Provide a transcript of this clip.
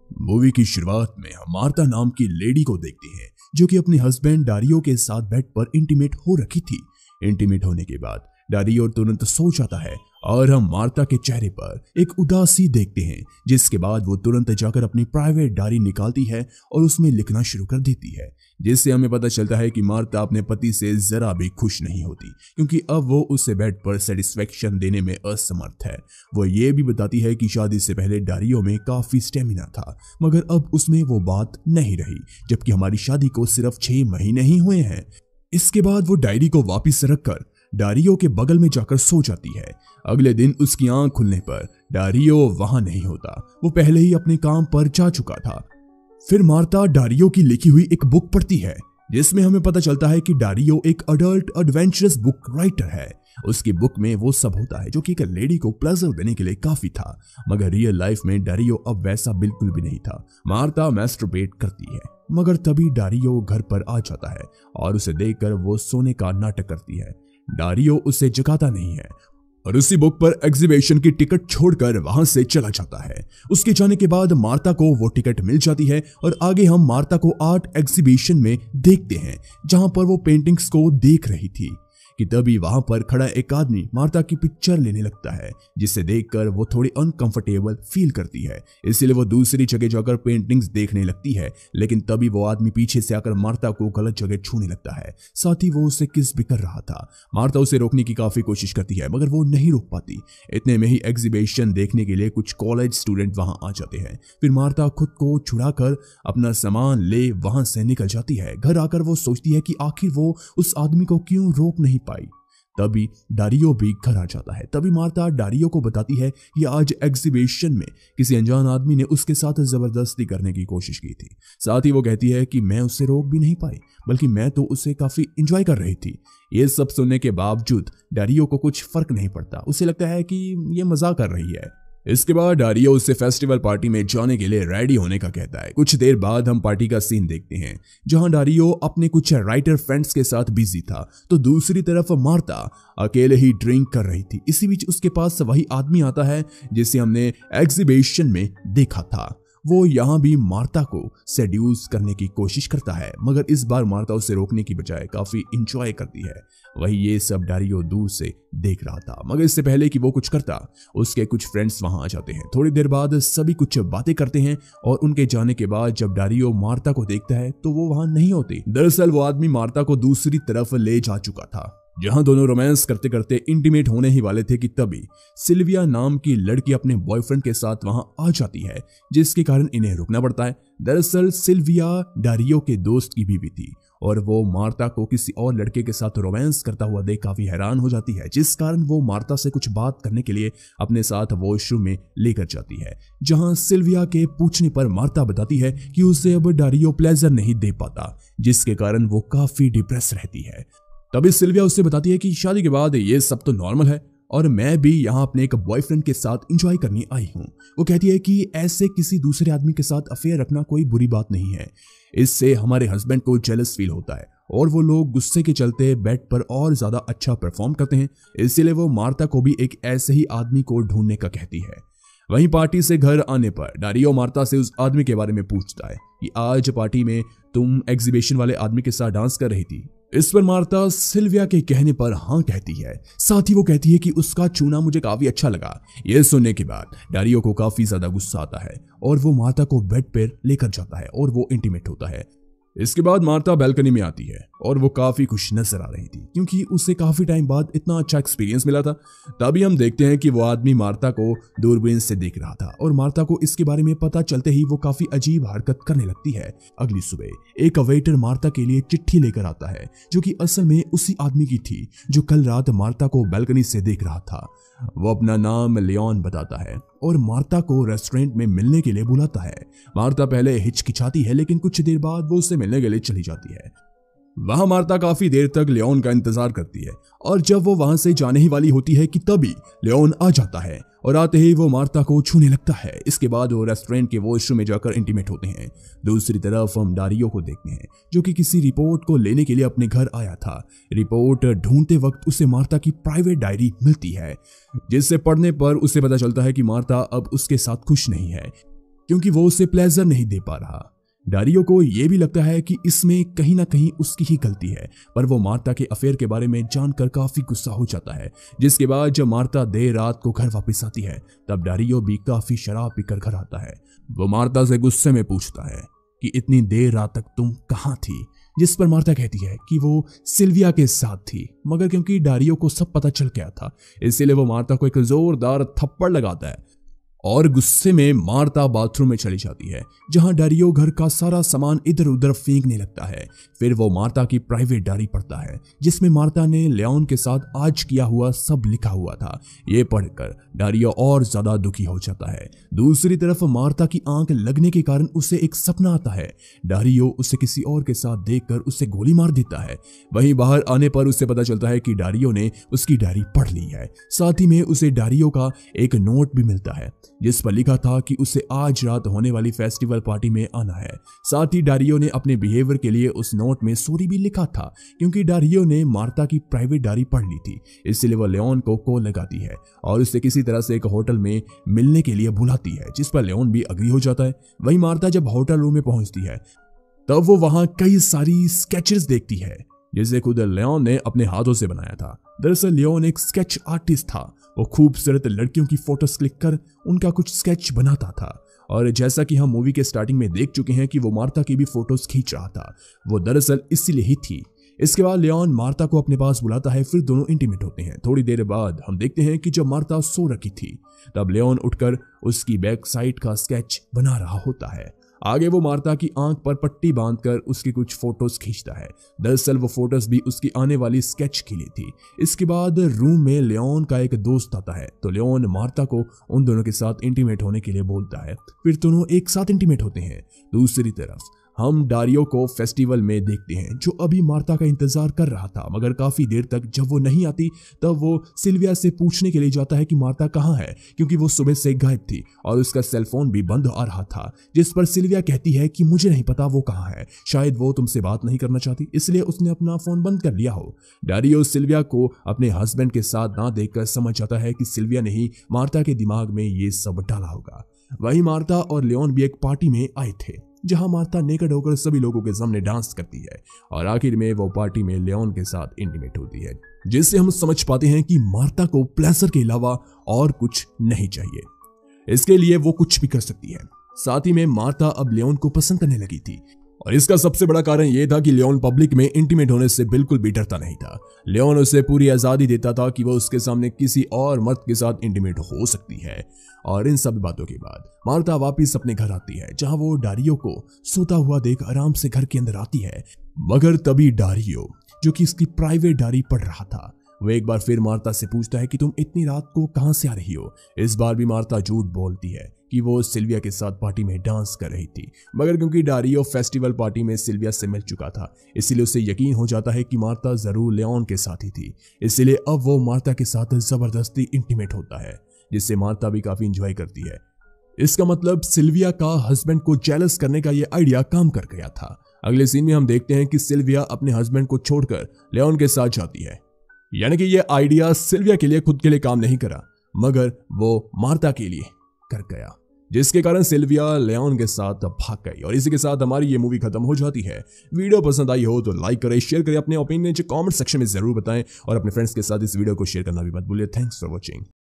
Movie की शुरुआत में हम मार्ता नाम की लेडी को देखते हैं जो कि अपने हस्बैंड डारियो के साथ बेड पर इंटीमेट हो रखी थी। इंटीमेट होने के बाद डारियो तुरंत सो जाता है और हम मार्ता के चेहरे पर एक उदासी देखते हैं, जिसके बाद वो तुरंत जाकर अपनी प्राइवेट डायरी निकालती है और उसमें लिखना शुरू कर देती है, जिससे हमें पता चलता है कि मार्ता अपने पति से जरा भी खुश नहीं होती, क्योंकि अब वो उसे बेड पर सेटिस्फेक्शन देने में असमर्थ है। वो ये भी बताती है कि शादी से पहले डारियो में काफी स्टेमिना था, मगर अब उसमें वो बात नहीं रही, जबकि हमारी शादी को सिर्फ 6 महीने ही हुए हैं। इसके बाद वो डायरी को वापिस रखकर डारियो के बगल में जाकर सो जाती है। अगले दिन उसकी आंख खुलने पर डारियो वहां नहीं होता, वो पहले ही अपने काम पर जा चुका था। फिर मार्ता डारियो की लिखी हुई एक बुक पढ़ती है, जिसमें हमें पता चलता है कि डारियो एक अडल्ट एडवेंचरस बुक राइटर है। उसकी बुक में वो सब होता है जो कि एक लेडी को प्लेजर देने के लिए काफी था, मगर रियल लाइफ में डारियो अब वैसा बिल्कुल भी नहीं था। मार्ता मैस्टरबेट करती है, मगर तभी डारियो घर पर आ जाता है और उसे देखकर वो सोने का नाटक करती है। डारियो उसे जगाता नहीं है और उसी बुक पर एग्जीबिशन की टिकट छोड़कर वहां से चला जाता है। उसके जाने के बाद मार्ता को वो टिकट मिल जाती है और आगे हम मार्ता को आर्ट एग्जीबिशन में देखते हैं, जहां पर वो पेंटिंग्स को देख रही थी कि तभी वहां पर खड़ा एक आदमी मार्ता की पिक्चर लेने लगता है, जिसे देखकर वो थोड़ी अनकंफर्टेबल फील करती है। इसलिए वो दूसरी जगह जाकर पेंटिंग्स देखने लगती है, लेकिन तभी वो आदमी पीछे से आकर मार्ता को गलत जगह छूने लगता है। साथ ही वो उसे किस भी कर रहा था। मार्ता उसे रोकने की काफी कोशिश करती है, मगर वो नहीं रोक पाती। इतने में ही एग्जीबिशन देखने के लिए कुछ कॉलेज स्टूडेंट वहां आ जाते हैं। फिर मार्ता खुद को छुड़ाकर अपना सामान ले वहां से निकल जाती है। घर आकर वो सोचती है कि आखिर वो उस आदमी को क्यों रोक नहीं पाई। तभी डारियो भी घर आ जाता है। तभी मार्ता डारियो को बताती है कि आज एग्जीबिशन में किसी अनजान आदमी ने उसके साथ जबरदस्ती करने की कोशिश की थी। साथ ही वो कहती है कि मैं उसे रोक भी नहीं पाई, बल्कि मैं तो उसे काफी एंजॉय कर रही थी। ये सब सुनने के बावजूद डारियो को कुछ फर्क नहीं पड़ता। उसे लगता है कि ये मजाक कर रही है। इसके बाद डारियो उसे फेस्टिवल पार्टी में जाने के लिए रेडी होने का कहता है। कुछ देर बाद हम पार्टी का सीन देखते हैं, जहां डारियो अपने कुछ राइटर फ्रेंड्स के साथ बिजी था, तो दूसरी तरफ मार्ता अकेले ही ड्रिंक कर रही थी। इसी बीच उसके पास वही आदमी आता है जिसे हमने एग्जीबिशन में देखा था। वो यहाँ भी मार्ता को सेड्यूस करने की कोशिश करता है, मगर इस बार मार्ता उसे रोकने की बजाय काफी इंजॉय करती है। वही ये सब डारियो दूर से देख रहा था, मगर इससे पहले कि वो कुछ करता, उसके कुछ फ्रेंड्स वहां आ जाते हैं। थोड़ी देर बाद सभी कुछ बातें करते हैं और उनके जाने के बाद जब डारियो मार्ता को देखता है तो वो वहां नहीं होती। दरअसल वो आदमी मार्ता को दूसरी तरफ ले जा चुका था, जहां दोनों रोमांस करते करते इंटीमेट होने ही वाले थे कि तभी सिल्विया नाम की लड़की अपने बॉयफ्रेंड के साथ वहां आ जाती है, जिसके कारण इन्हें रुकना पड़ता है। दरअसल सिल्विया डारियो के दोस्त की बीवी थी और वो मार्ता को किसी और लड़के के साथ रोमांस करता हुआ देख काफी हैरान हो जाती है, जिस कारण वो मार्ता से कुछ बात करने के लिए अपने साथ वॉशरूम में लेकर जाती है, जहां सिल्विया के पूछने पर मार्ता बताती है कि उसे अब डारियो प्लेजर नहीं दे पाता, जिसके कारण वो काफी डिप्रेस रहती है। तभी सिल्विया उससे बताती है कि शादी के बाद ये सब तो नॉर्मल है और मैं भी यहाँ अपने एक बॉयफ्रेंड के साथ एंजॉय करने आई हूँ। वो कहती है कि ऐसे किसी दूसरे आदमी के साथ अफेयर रखना कोई बुरी बात नहीं है, इससे हमारे हस्बैंड को जेलस फील होता है और वो लोग गुस्से के चलते बेड पर और ज्यादा अच्छा परफॉर्म करते हैं। इसीलिए वो मार्ता को भी एक ऐसे ही आदमी को ढूंढने का कहती है। वहीं पार्टी से घर आने पर डारियो मार्ता से उस आदमी के बारे में पूछता है कि आज पार्टी में तुम एग्जीबिशन वाले आदमी के साथ डांस कर रही थी। इस पर मार्ता सिल्विया के कहने पर हाँ कहती है। साथ ही वो कहती है कि उसका छूना मुझे काफी अच्छा लगा। यह सुनने के बाद डारियो को काफी ज्यादा गुस्सा आता है और वो मार्ता को बेड पर लेकर जाता है और वो इंटीमेट होता है। इसके बाद मार्ता बैल्कनी में आती है और वो काफी खुश नजर आ रही थी, क्योंकि उसे काफी टाइम बाद इतना अच्छा एक्सपीरियंस मिला था। तभी हम देखते हैं कि वो आदमी मार्ता को दूरबीन से देख रहा था और मार्ता को इसके बारे में पता चलते ही वो काफी अजीब हरकत करने लगती है। अगली सुबह एक वेटर मार्ता के लिए चिट्ठी लेकर आता है, जो कि असल में उसी आदमी की थी जो कल रात मार्ता को बैल्कनी से देख रहा था। वो अपना नाम लियोन बताता है और मार्ता को रेस्टोरेंट में मिलने के लिए बुलाता है। मार्ता पहले हिचकिचाती है, लेकिन कुछ देर बाद वो उससे मिलने के लिए चली जाती है। वहां मार्ता काफी देर तक लियोन का इंतजार करती है और जब वो वहां से जाने ही वाली होती है कि तभी लियोन आ जाता है और आते ही वो मार्ता को छूने लगता है। इसके बाद वो रेस्टोरेंट के वॉशरूम में जाकर इंटीमेट होते हैं। दूसरी तरफ हम डारियो को देखते हैं, जो कि किसी रिपोर्ट को लेने के लिए अपने घर आया था। रिपोर्ट ढूंढते वक्त उसे मार्ता की प्राइवेट डायरी मिलती है, जिससे पढ़ने पर उसे पता चलता है कि मार्ता अब उसके साथ खुश नहीं है। क्योंकि वो उसे प्लेजर नहीं दे पा रहा। डारियो को यह भी लगता है कि इसमें कहीं ना कहीं उसकी ही गलती है, पर वो मार्ता के अफेयर के बारे में जानकर काफी गुस्सा हो जाता है। जिसके बाद जब मार्ता देर रात को घर वापस आती है तब डारियो भी काफी शराब पीकर घर आता है। वो मार्ता से गुस्से में पूछता है कि इतनी देर रात तक तुम कहाँ थी, जिस पर मार्ता कहती है कि वो सिल्विया के साथ थी। मगर क्योंकि डारियो को सब पता चल गया था, इसीलिए वो मार्ता को एक जोरदार थप्पड़ लगाता है और गुस्से में मार्ता बाथरूम में चली जाती है, जहां डारियो घर का सारा सामान इधर उधर फेंकने लगता है। फिर वो मार्ता की प्राइवेट डायरी पढ़ता है, जिसमें मार्ता ने लियोन के साथ आज किया हुआ सब लिखा हुआ था। ये पढ़कर डारियो और ज्यादा दुखी हो जाता है। दूसरी तरफ मार्ता की आंख लगने के कारण उसे एक सपना आता है। डारियो उसे किसी और के साथ देखकर उसे गोली मार देता है। वहीं बाहर आने पर उसे पता चलता है कि डारियो ने उसकी डायरी पढ़ ली है। साथ ही में उसे डारियो का एक नोट भी मिलता है, जिस पर लिखा था कि उसे आज रात होने वाली फेस्टिवल पार्टी में आना है। साथ ही डारियो ने अपने बिहेवियर के लिए उस नोट में सॉरी भी लिखा था, क्योंकि डारियो ने मार्ता की प्राइवेट डायरी पढ़ ली थी। इसलिए वो लियोन को कॉल लगाती है और उसे किसी तरह से एक होटल में मिलने के लिए बुलाती है, जिस पर लियोन भी अग्री हो जाता है। वहीं मार्ता जब होटल रूम में पहुंचती है तब वो वहां कई सारी स्केचेस देखती है, जिसे खुद लियोन ने अपने हाथों से बनाया था। दरअसल लियोन एक स्केच आर्टिस्ट था। वो खूबसूरत लड़कियों की फोटोज क्लिक कर उनका कुछ स्केच बनाता था, और जैसा कि हम मूवी के स्टार्टिंग में देख चुके हैं कि वो मार्ता की भी फोटोज खींच रहा था, वो दरअसल इसीलिए ही थी। इसके बाद लियोन मार्ता को अपने पास बुलाता है, फिर दोनों इंटीमेट होते हैं। थोड़ी देर बाद हम देखते हैं कि जब मार्ता सो रखी थी तब लियोन उठकर उसकी बैक साइड का स्केच बना रहा होता है। आगे वो मार्ता की आंख पर पट्टी बांधकर उसकी कुछ फोटोज खींचता है। दरअसल वो फोटोज भी उसकी आने वाली स्केच के लिए थी। इसके बाद रूम में लियोन का एक दोस्त आता है, तो लियोन मार्ता को उन दोनों के साथ इंटीमेट होने के लिए बोलता है। फिर दोनों एक साथ इंटीमेट होते हैं। दूसरी तरफ हम डारियो को फेस्टिवल में देखते हैं, जो अभी मार्ता का इंतजार कर रहा था। मगर काफी देर तक जब वो नहीं आती तब वो सिल्विया से पूछने के लिए जाता है कि मार्ता कहाँ है, क्योंकि वो सुबह से गायब थी और उसका सेलफोन भी बंद आ रहा था। जिस पर सिल्विया कहती है कि मुझे नहीं पता वो कहाँ है, शायद वो तुमसे बात नहीं करना चाहती, इसलिए उसने अपना फोन बंद कर लिया हो। डारियो सिल्विया को अपने हस्बैंड के साथ ना देखकर समझ जाता है कि सिल्विया ने ही मार्ता के दिमाग में ये सब डाला होगा। वहीं मार्ता और लियोन भी एक पार्टी में आए थे, जहां मार्ता नेकेड होकर सभी लोगों के सामने डांस करती है और आखिर में वो पार्टी में लियोन के साथ इंटीमेट होती है, जिससे हम समझ पाते हैं कि मार्ता को प्लेजर के अलावा और कुछ नहीं चाहिए। इसके लिए वो कुछ भी कर सकती है। साथ ही में मार्ता अब लियोन को पसंद करने लगी थी, और इसका सबसे बड़ा कारण यह था कि लियोन पब्लिक में इंटीमेट होने से बिल्कुल भी डरता नहीं था। लियोन उसे पूरी आजादी देता था कि वो उसके सामने किसी और मर्द के साथ इंटीमेट हो सकती है। और इन सब बातों के बाद मार्ता वापस अपने घर आती है, जहां वो डारियो को सोता हुआ देख आराम से घर के अंदर आती है। मगर तभी डारियो, जो कि इसकी प्राइवेट डायरी पढ़ रहा था, वो एक बार फिर मार्ता से पूछता है कि तुम इतनी रात को कहां से आ रही हो। इस बार भी मार्ता झूठ बोलती है कि वो सिल्विया के साथ पार्टी में डांस कर रही थी। मगर क्योंकि डारियो फेस्टिवल पार्टी में सिल्विया से मिल चुका था, इसलिए उसे यकीन हो जाता है कि मार्ता जरूर लियोन के साथ ही थी। इसलिए अब वो मार्ता के साथ जबरदस्ती इंटीमेट होता है, जिससे मार्ता भी काफी इंजॉय करती है। इसका मतलब सिल्विया का हस्बैंड को जेलस करने का ये आइडिया काम कर गया था। अगले सीन में हम देखते हैं कि सिल्विया अपने हस्बैंड को छोड़कर लियोन के साथ जाती है। यानी कि ये आइडिया सिल्विया के लिए खुद के लिए काम नहीं करा, मगर वो मार्ता के लिए कर गया, जिसके कारण सिल्विया लियोन के साथ भाग गई। और इसी के साथ हमारी ये मूवी खत्म हो जाती है। वीडियो पसंद आई हो तो लाइक करें, शेयर करें, अपने ओपिनियन कमेंट सेक्शन में जरूर बताएं और अपने फ्रेंड्स के साथ इस वीडियो को शेयर करना भी मत भूलिए। Thanks for watching.